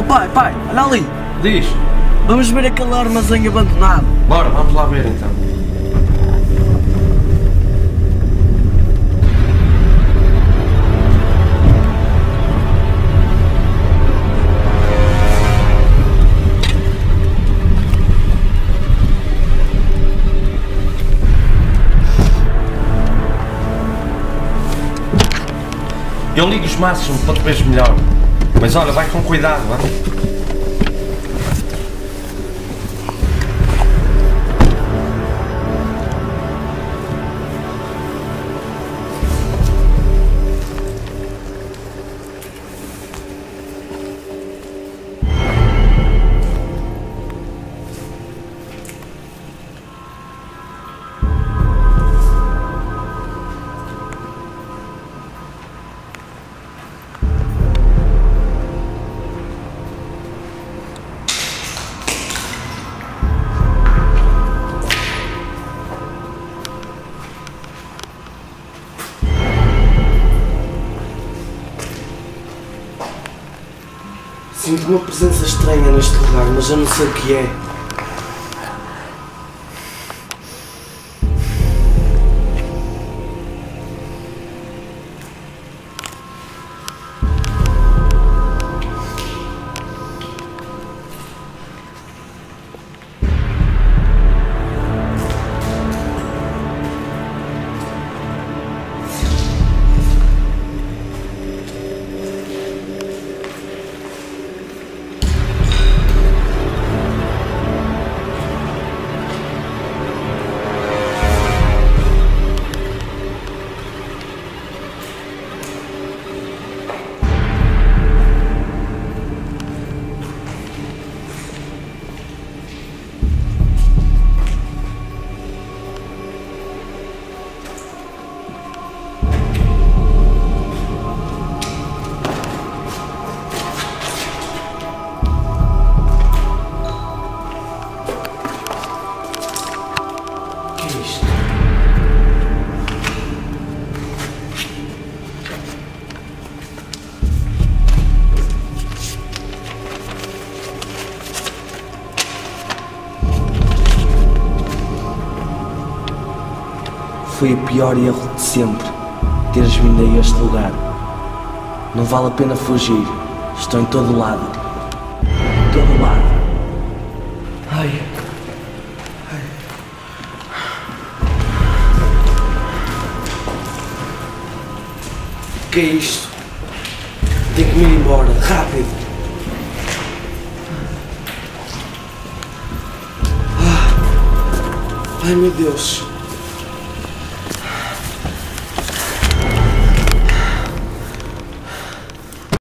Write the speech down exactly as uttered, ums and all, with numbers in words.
pai, pai, olha ali. Diz. Vamos ver aquele armazém abandonado. Bora, vamos lá ver então. Eu ligo os máximos para te veres melhor. Mas olha, vai com cuidado, vai? Sinto uma presença estranha neste lugar, mas eu não sei o que é. Foi o pior erro de sempre, teres vindo a este lugar. Não vale a pena fugir, estou em todo lado. Em todo lado. Ai. Ai. O que é isto? Tenho que me ir embora, rápido. Ai meu Deus.